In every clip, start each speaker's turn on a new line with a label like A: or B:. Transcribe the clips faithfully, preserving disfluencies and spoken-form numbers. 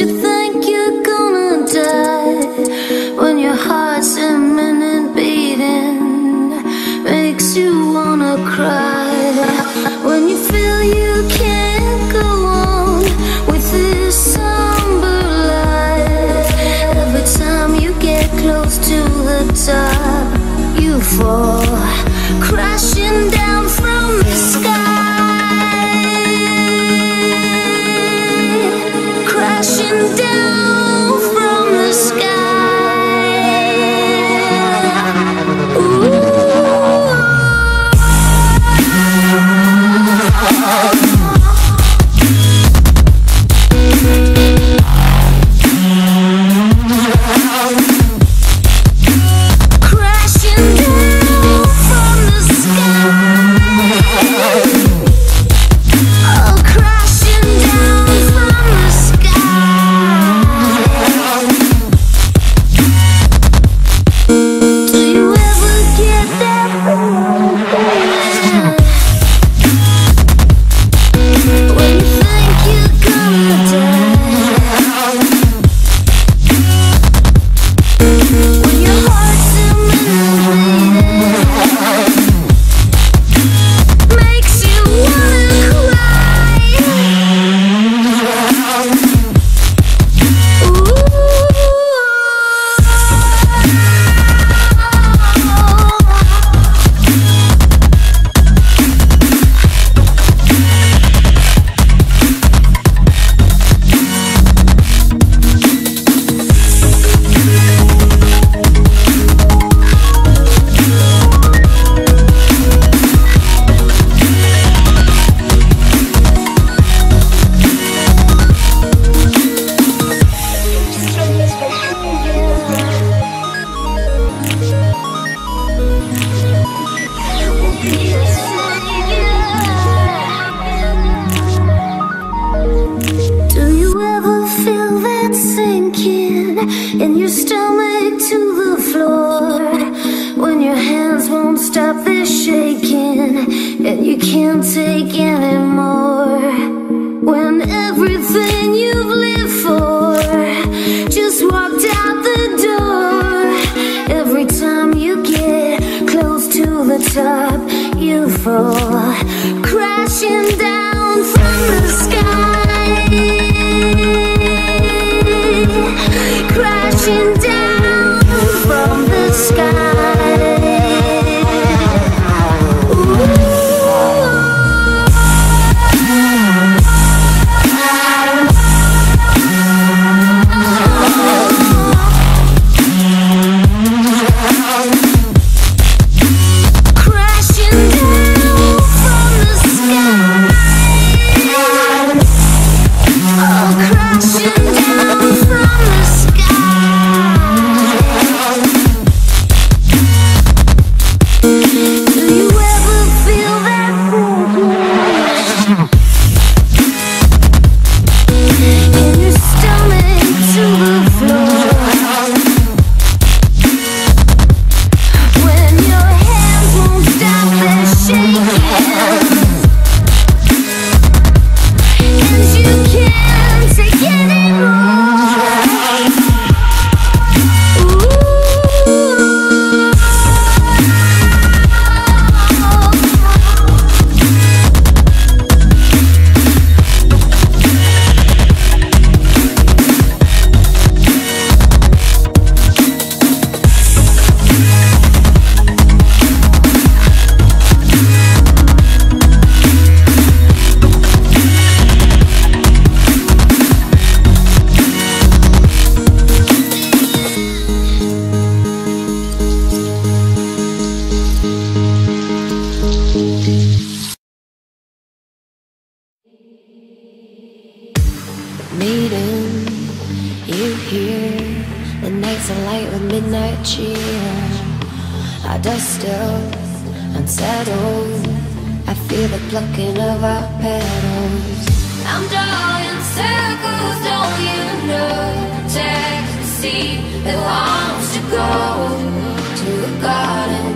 A: you think you're gonna die when your heart's imminent beating makes you wanna cry? When you feel you can't go on with this somber life, every time you get close to the top, you fall crashing down from the sky, crashing down from the sky. Ooh. In your stomach to the floor, when your hands won't stop their shaking and you can't take anymore, when everything you've lived for just walked out the door, every time you get close to the top, you fall crashing down from the sky, crashing down from the sky.
B: Meeting you here, the nights are light with midnight cheer. Our dust still unsettled, I feel the plucking of our petals. I'm drawing circles, don't you know? Protect the seed that wants to go to the garden,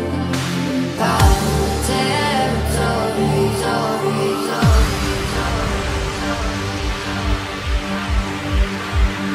B: power territory, territory, territory.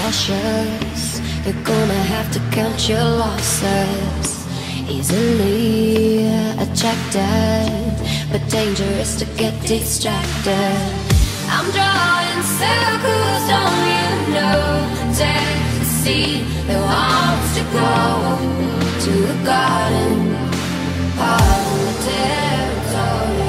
B: cautious. You're gonna have to count your losses. Easily attracted, but dangerous to get distracted. I'm drawing circles on you, no taxi that wants to go to the garden of the territory.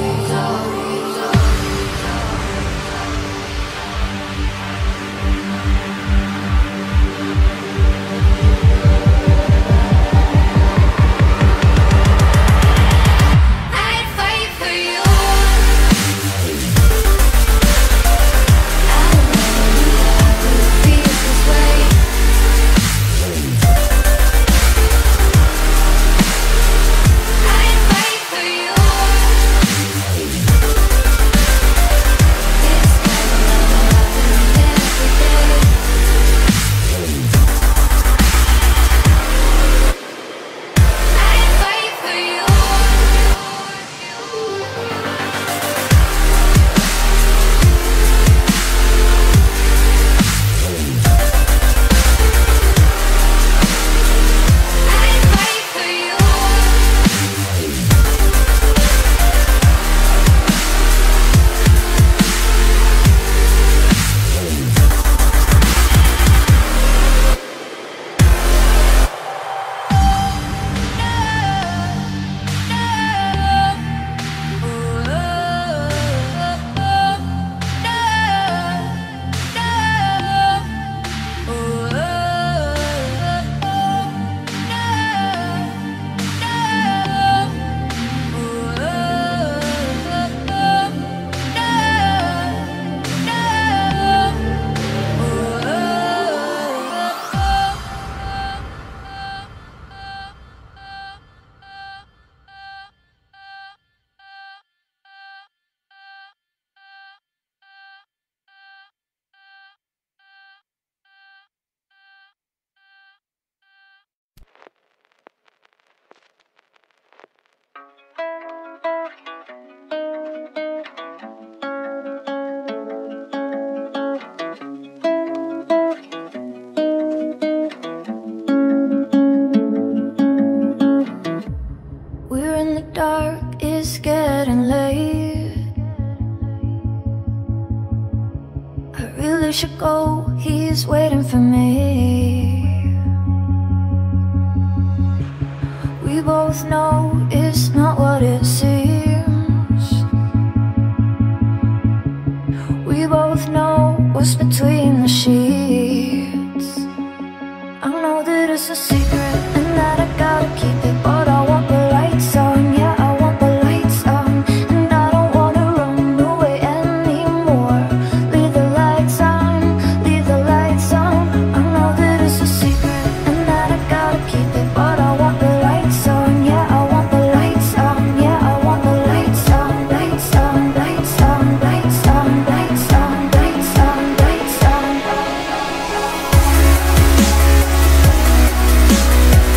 A: Should go, he's waiting for me. We both know it's not what it seems. We both know what's between the sheets. I know that it's a secret and that I gotta keep it, but I want the lights on, yeah, I want the lights on. And I don't wanna run away anymore. Leave the lights on.
B: Lights on.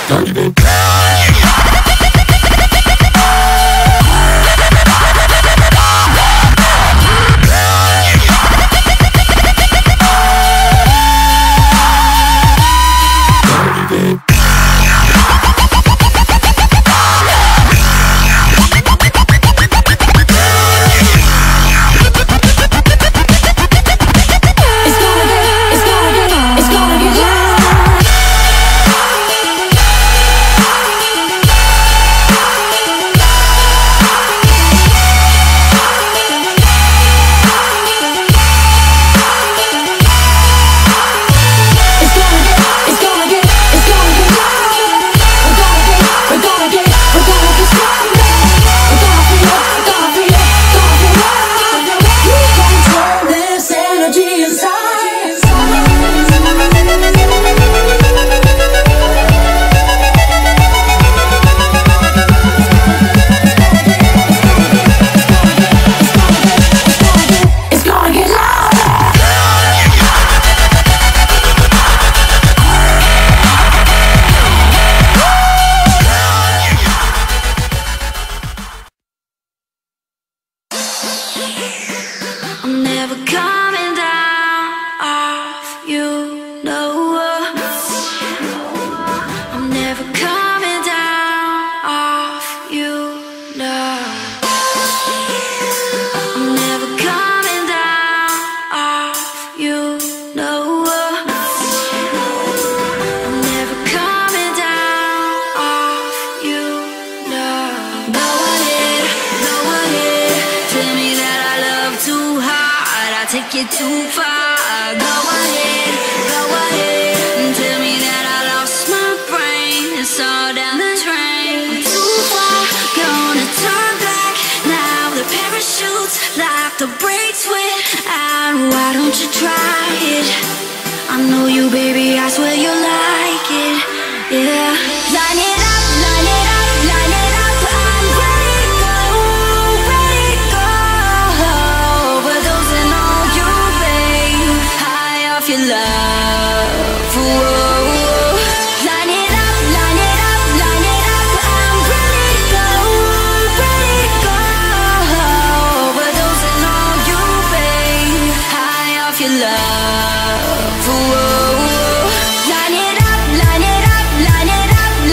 A: Line it up, line it up, line it up,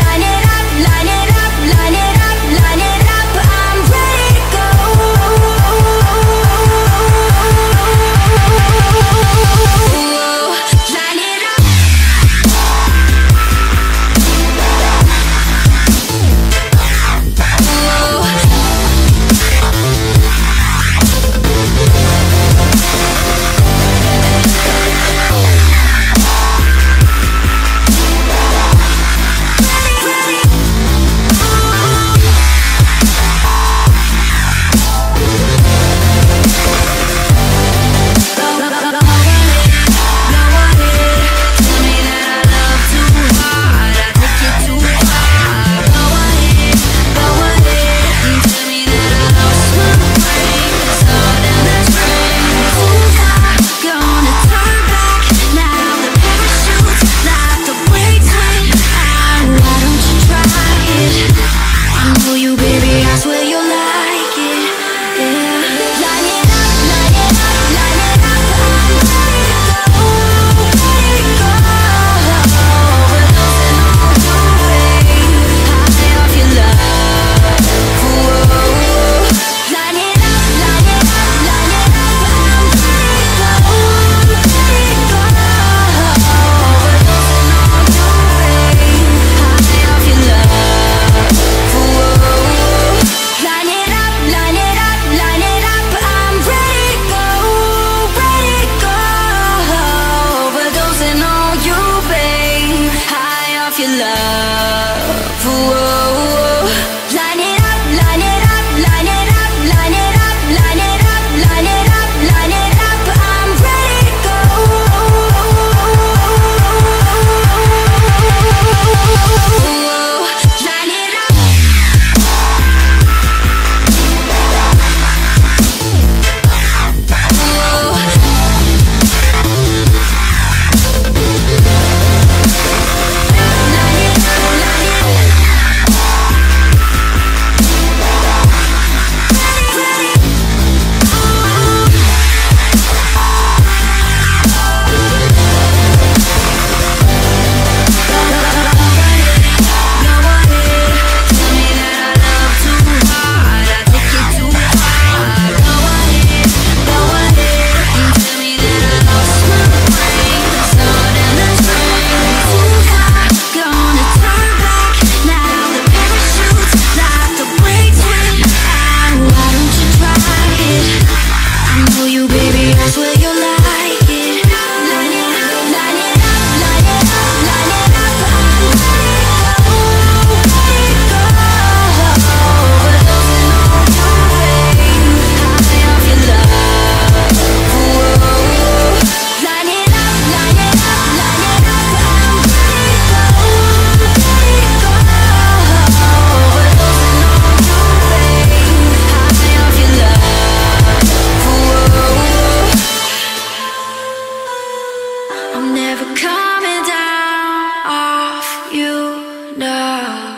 B: are.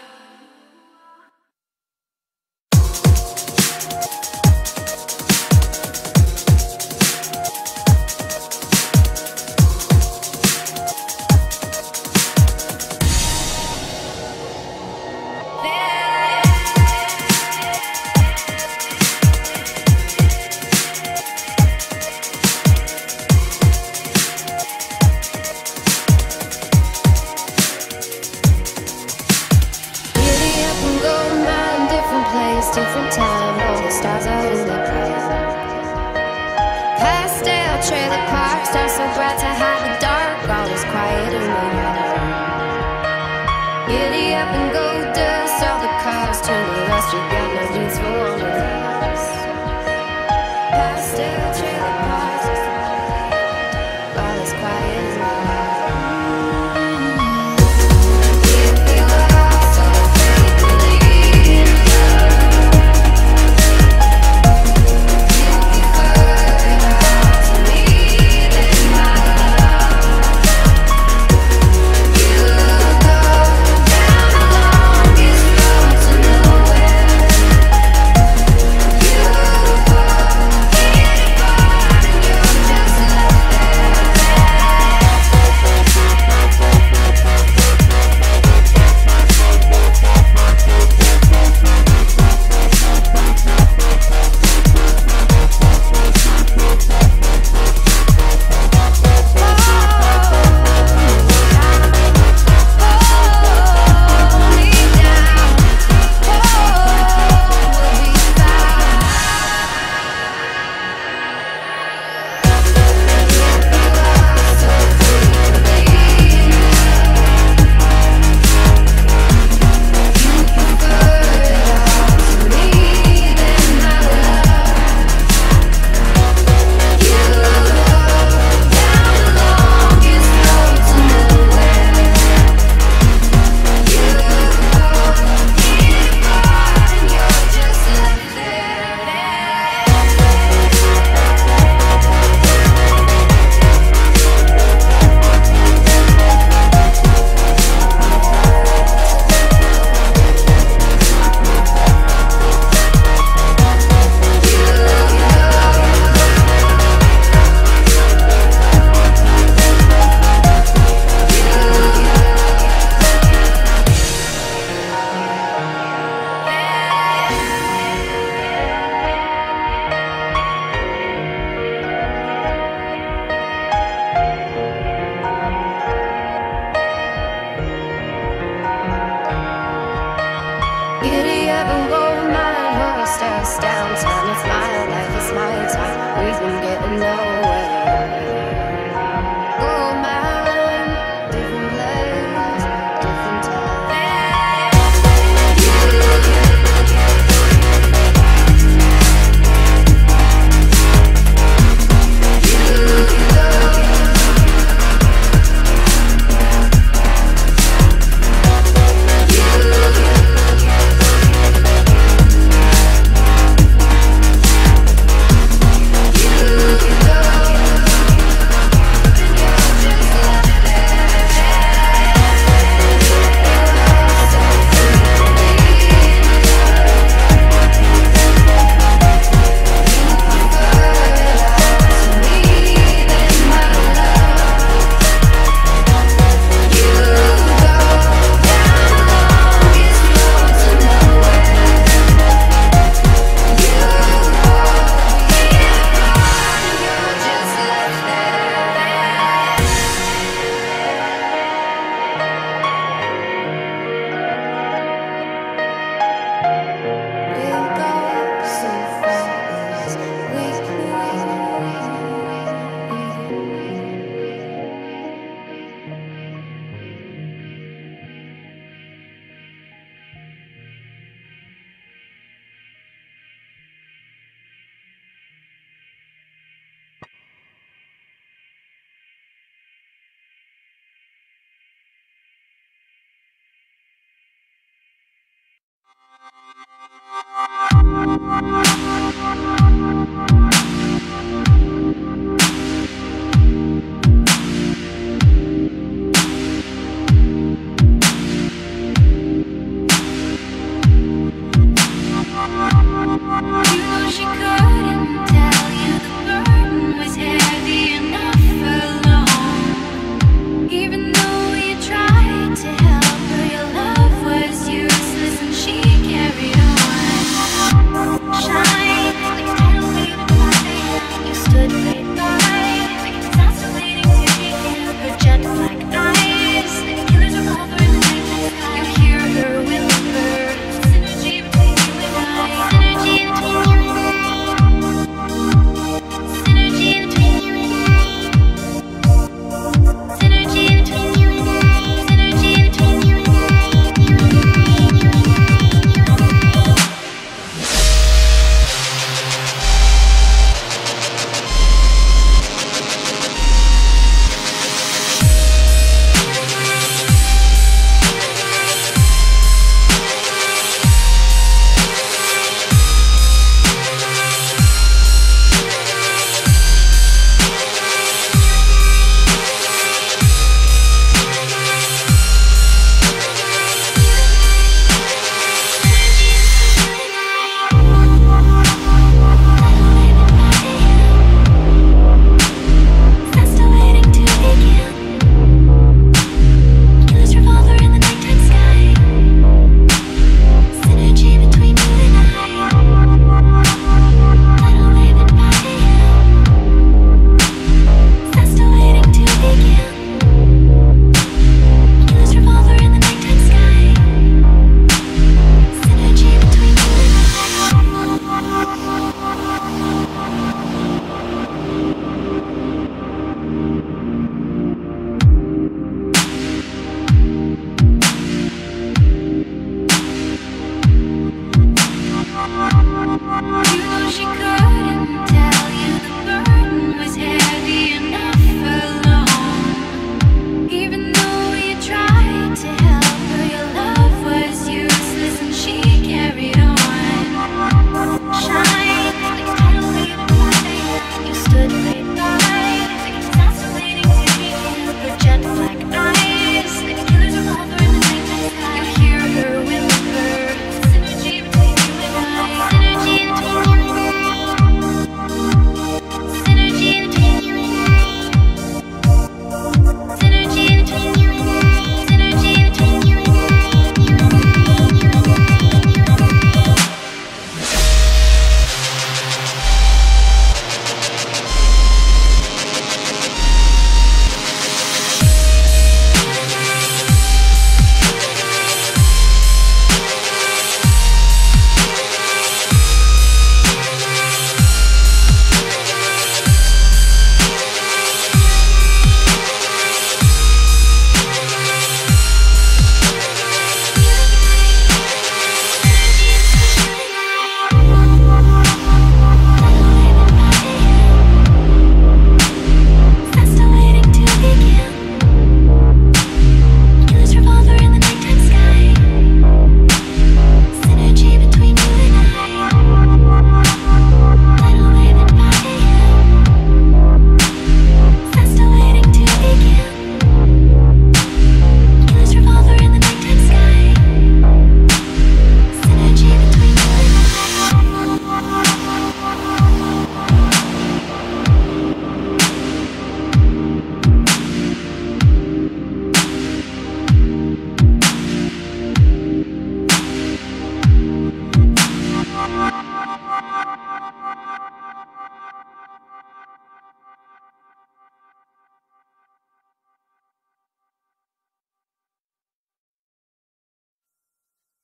B: Different time, all the stars out in the place. Pastel trailer park, stars so bright to hide the dark. All is quiet in the yard. Giddy up and go dust, all the cars turn to rust. You got no needs for wanderlust. Pastel trailer park, all is quiet in the yard. Downtown, it's my life, it's my time. We've been getting nowhere. Oh man, different place, different time. You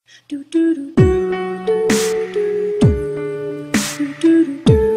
A: Do do do do do do do do do.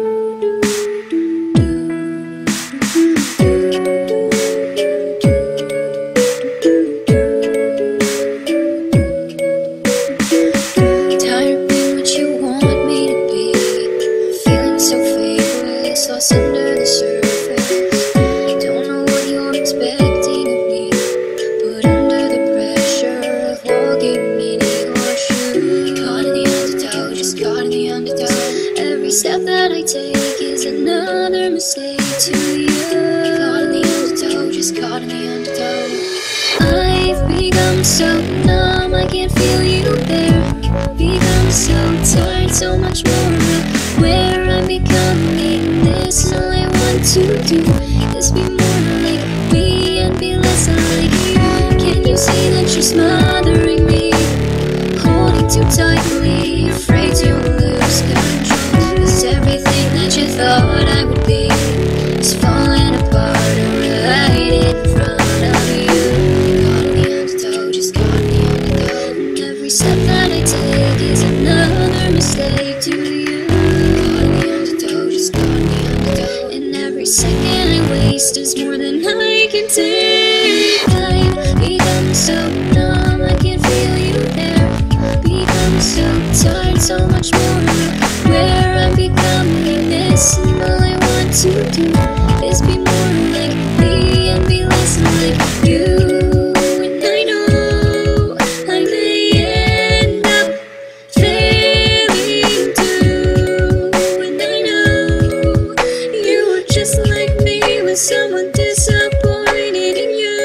B: Under the surface, don't know what you're expecting of me, but under the pressure of walking in your shoes, caught in the undertow, just caught in the undertow. Every step that I take is another mistake to you. Caught in the undertow, just caught in the undertow. I've become so numb, I can't feel you there. Become so tired, so much more where I'm becoming this. All I want to do is be more like me and be less like you. Can you see that you're smothering me, holding too tightly, afraid to lose control? 'Cause everything that you thought I would be is falling apart right in front of you. Caught in the undertow, just caught in the undertow. And every step that I take is another mistake to you. Caught in the undertow, just caught in the undertow. And every second I waste is more than I can take. I've become so numb, I can't feel you there. Become so tired, so much more where I'm becoming this. And all I want to do is be more like me and be less like you. And I know I may end up failing too. And I know you were just like me with someone disappointed in you.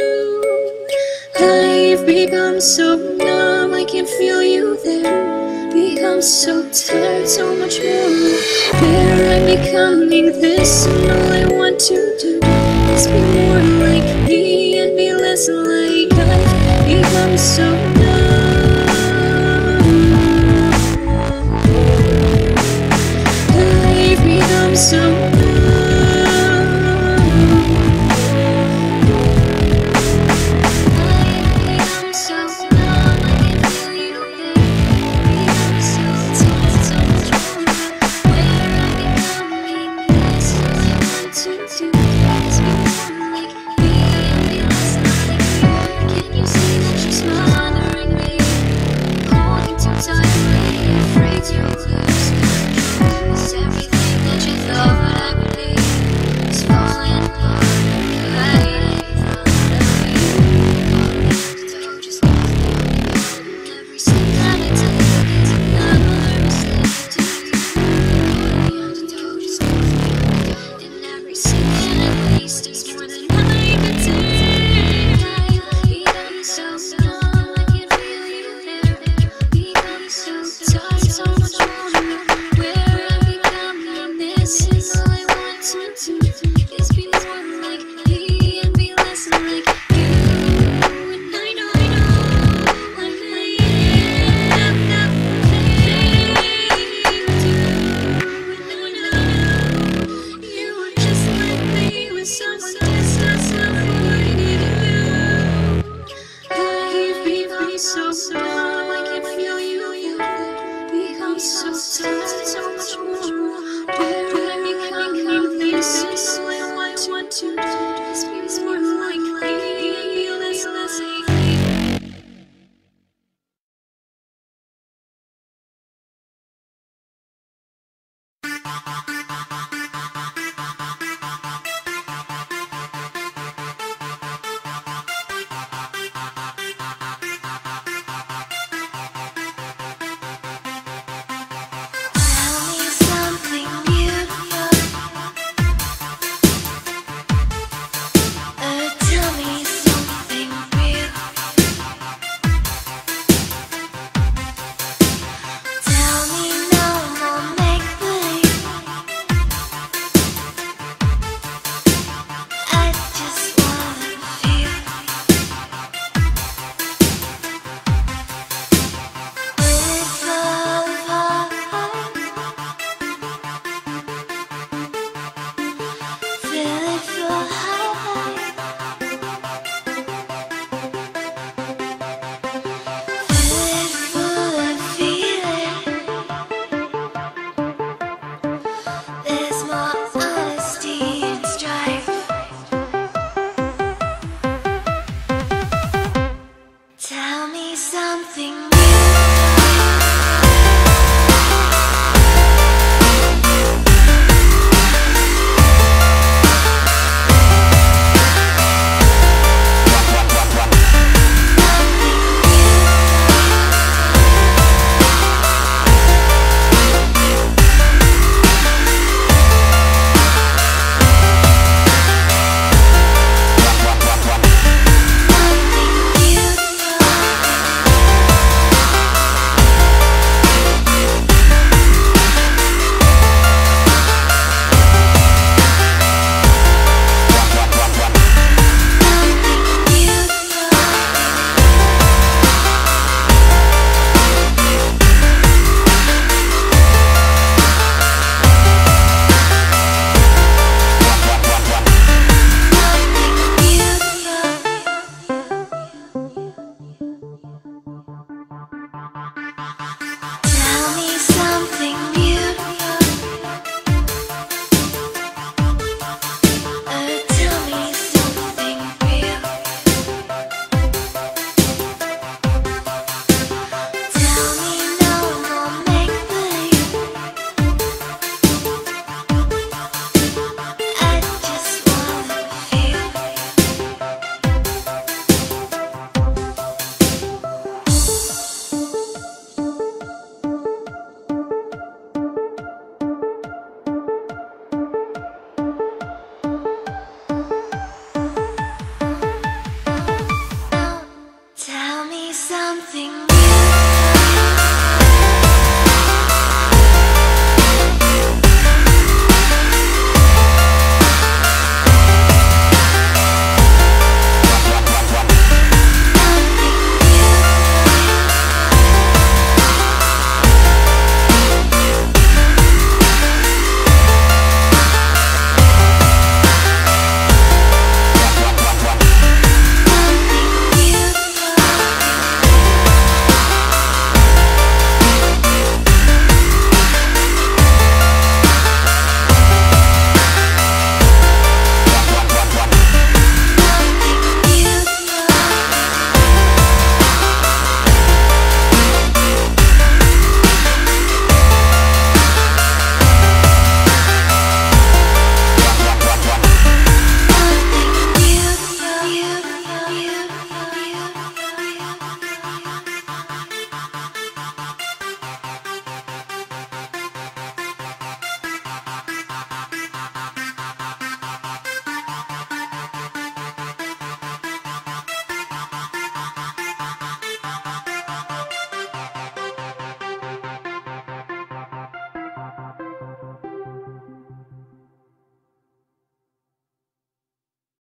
B: I've become so numb, I can't feel you there. Become so tired, so much more where I'm becoming this. And all I want to do is be more like me and be less like I've become so numb. I've become so numb. So, so, I can feel you, you become so tired, so much more.